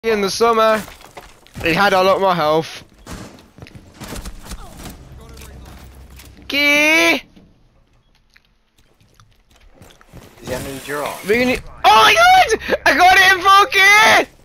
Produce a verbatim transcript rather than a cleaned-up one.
in the summer. He had a lot more health. Key. He's gonna need your arm. Oh my god! I got it in full key!